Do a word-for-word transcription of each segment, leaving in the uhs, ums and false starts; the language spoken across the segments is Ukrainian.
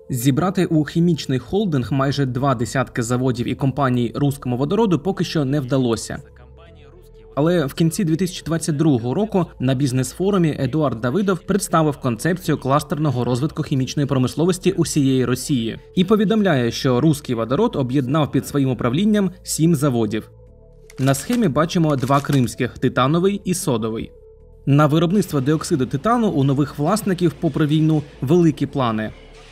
Зібрати у хімічний холдинг майже два десятки заводів і компаній руському водороду поки що не вдалося. Але в кінці дві тисячі двадцять другого року на бізнес-форумі Едуард Давидов представив концепцію кластерного розвитку хімічної промисловості усієї Росії і повідомляє, що руський водород об'єднав під своїм управлінням сім заводів. На схемі бачимо два кримських – титановий і содовий. На виробництво диоксиду титану у нових власників, попри війну, великі плани.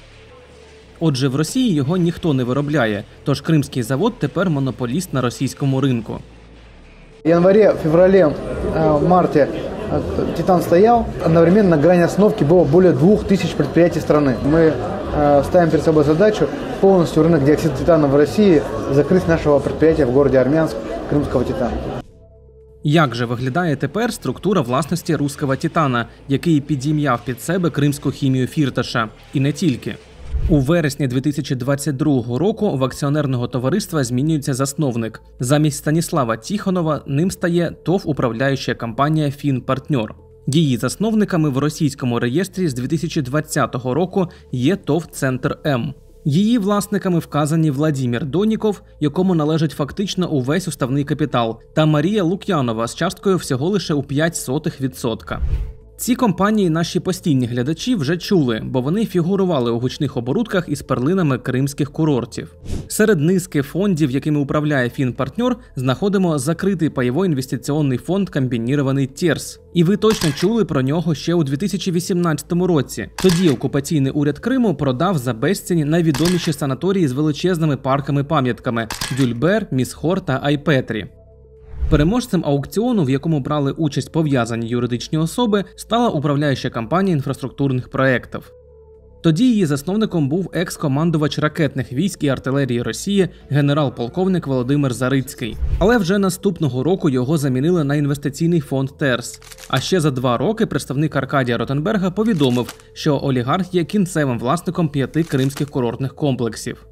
Отже, в Росії його ніхто не виробляє, тож кримський завод тепер монополіст на російському ринку. В январе, феврале, марте титан стоял. Одновременно на грани остановки было более двух тысяч предприятий страны. Мы ставим перед собой задачу полностью рынок диоксида титана в России закрыть с нашего предприятия в городе Армянск крымского титана. Як же виглядає тепер структура власності руського титана, який підім'яв під себе кримську хімію Фірташа? І не тільки. У вересні дві тисячі двадцять другого року в акціонерного товариства змінюється засновник. Замість Станіслава Тіхонова ним стає ТОВ управляюча компанія «Фінпартнер». Її засновниками в російському реєстрі з дві тисячі двадцятого року є ТОВ «Центр М». Її власниками вказані Владимир Доніков, якому належить фактично увесь уставний капітал, та Марія Лук'янова з часткою всього лише у п'ять сотих відсотка. Ці компанії наші постійні глядачі вже чули, бо вони фігурували у гучних оборудках із перлинами кримських курортів. Серед низки фондів, якими управляє Фінпартнер, знаходимо закритий пайовий інвестиційний фонд комбінірований ТЕРС. І ви точно чули про нього ще у дві тисячі вісімнадцятому році. Тоді окупаційний уряд Криму продав за безцінь найвідоміші санаторії з величезними парками-пам'ятками – Дюльбер, Місхор та Айпетрі. Переможцем аукціону, в якому брали участь пов'язані юридичні особи, стала управляюча компанія інфраструктурних проєктів. Тоді її засновником був екс-командувач ракетних військ і артилерії Росії генерал-полковник Володимир Зарицький. Але вже наступного року його замінили на інвестиційний фонд ТЕРС. А ще за два роки представник Аркадія Ротенберга повідомив, що олігарх є кінцевим власником п'яти кримських курортних комплексів.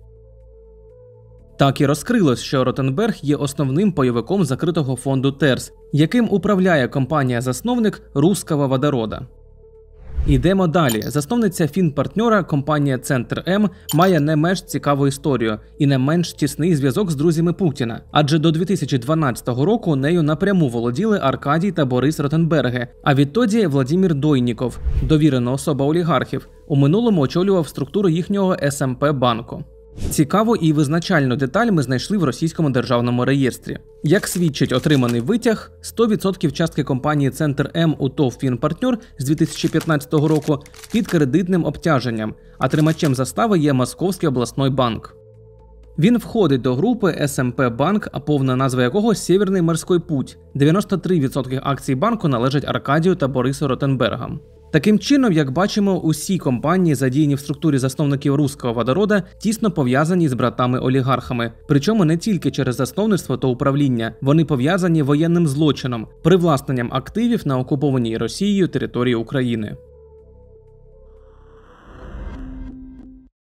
Так і розкрилось, що Ротенберг є основним пайовиком закритого фонду ТЕРС, яким управляє компанія-засновник руського водорода. Ідемо далі. Засновниця Фінпартнера, компанія «Центр М», має не менш цікаву історію і не менш тісний зв'язок з друзями Путіна. Адже до дві тисячі дванадцятого року нею напряму володіли Аркадій та Борис Ротенберги, а відтоді Владимир Дойніков, довірена особа олігархів, у минулому очолював структуру їхнього ес ем пе банку. Цікаву і визначальну деталь ми знайшли в російському державному реєстрі. Як свідчить отриманий витяг, сто відсотків частки компанії «Центр М» у ТОВ «Фінпартнер» з дві тисячі п'ятнадцятого року під кредитним обтяженням, а тримачем застави є Московський обласний банк. Він входить до групи ес ем пе Банк, а повна назва якого «Сєвєрний морський путь». дев'яносто три відсотки акцій банку належать Аркадію та Борису Ротенбергам. Таким чином, як бачимо, усі компанії, задіяні в структурі засновників руського водорода, тісно пов'язані з братами-олігархами. Причому не тільки через засновництво та управління, вони пов'язані воєнним злочином – привласненням активів на окупованій Росією території України.